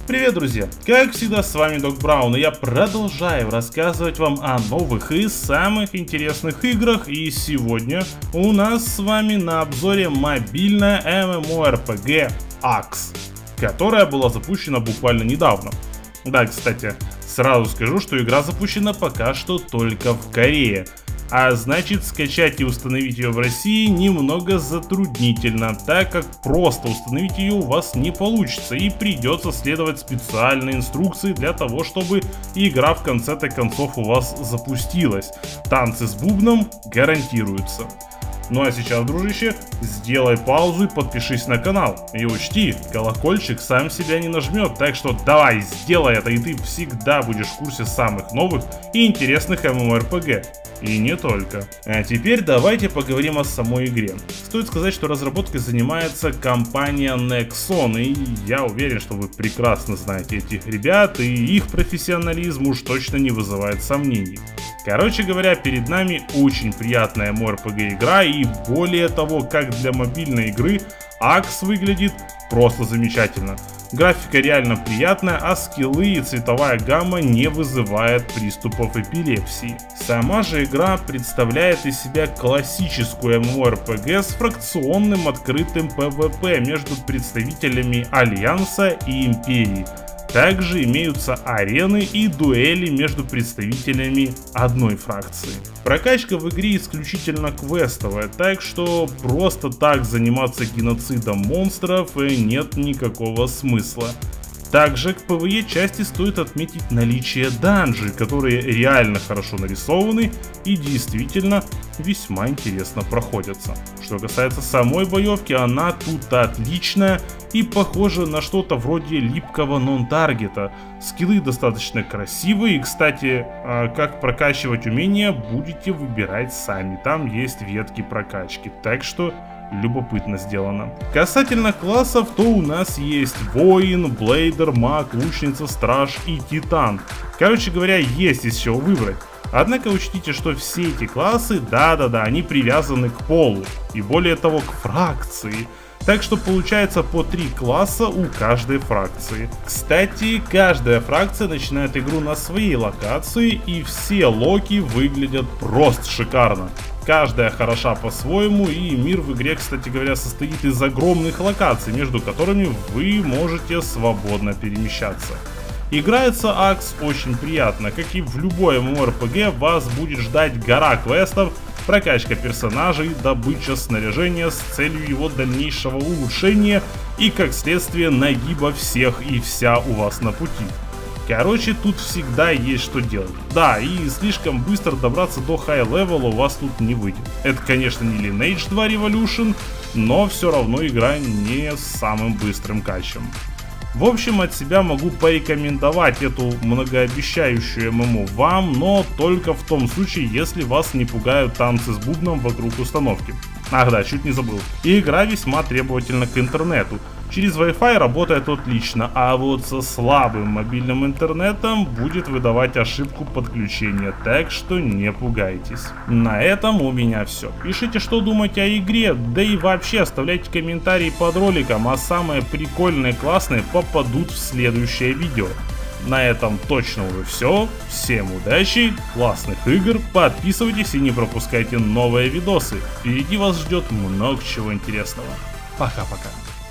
Привет, друзья! Как всегда, с вами Док Браун, и я продолжаю рассказывать вам о новых и самых интересных играх. И сегодня у нас с вами на обзоре мобильная MMORPG Axe, которая была запущена буквально недавно. Да, кстати, сразу скажу, что игра запущена пока что только в Корее. А значит, скачать и установить ее в России немного затруднительно, так как просто установить ее у вас не получится и придется следовать специальной инструкции для того, чтобы игра в конце-то концов у вас запустилась. Танцы с бубном гарантируются. Ну а сейчас, дружище, сделай паузу и подпишись на канал. И учти, колокольчик сам себя не нажмет, так что давай, сделай это, и ты всегда будешь в курсе самых новых и интересных MMORPG. И не только. А теперь давайте поговорим о самой игре. Стоит сказать, что разработкой занимается компания Nexon, и я уверен, что вы прекрасно знаете этих ребят, и их профессионализм уж точно не вызывает сомнений. Короче говоря, перед нами очень приятная MMORPG игра, и более того, как для мобильной игры, Axe выглядит просто замечательно. Графика реально приятная, а скиллы и цветовая гамма не вызывает приступов эпилепсии. Сама же игра представляет из себя классическую MMORPG с фракционным открытым PvP между представителями Альянса и Империи. Также имеются арены и дуэли между представителями одной фракции. Прокачка в игре исключительно квестовая, так что просто так заниматься геноцидом монстров нет никакого смысла. Также к PvE части стоит отметить наличие данжей, которые реально хорошо нарисованы и действительно весьма интересно проходятся. Что касается самой боевки, она тут отличная и похожа на что-то вроде липкого нон-таргета. Скиллы достаточно красивые, и, кстати, как прокачивать умения будете выбирать сами, там есть ветки прокачки, так что любопытно сделано. Касательно классов, то у нас есть воин, блейдер, маг, лучница, страж и титан. Короче говоря, есть из чего выбрать. Однако учтите, что все эти классы, да-да-да, они привязаны к полу, и более того, к фракции. Так что получается по 3 класса у каждой фракции. Кстати, каждая фракция начинает игру на своей локации, и все локи выглядят просто шикарно. Каждая хороша по-своему, и мир в игре, кстати говоря, состоит из огромных локаций, между которыми вы можете свободно перемещаться. Играется Axe очень приятно, как и в любой MMORPG вас будет ждать гора квестов, прокачка персонажей, добыча снаряжения с целью его дальнейшего улучшения и, как следствие, нагиба всех и вся у вас на пути. Короче, тут всегда есть что делать. Да, и слишком быстро добраться до хай-левела у вас тут не выйдет. Это, конечно, не Lineage 2 Revolution, но все равно игра не с самым быстрым качем. В общем, от себя могу порекомендовать эту многообещающую ММО вам, но только в том случае, если вас не пугают танцы с бубном вокруг установки. Ах да, чуть не забыл. И игра весьма требовательна к интернету. Через Wi-Fi работает отлично, а вот со слабым мобильным интернетом будет выдавать ошибку подключения, так что не пугайтесь. На этом у меня все. Пишите, что думаете о игре, да и вообще оставляйте комментарии под роликом, а самые прикольные, классные попадут в следующее видео. На этом точно уже все. Всем удачи, классных игр, подписывайтесь и не пропускайте новые видосы. Впереди вас ждет много чего интересного. Пока-пока.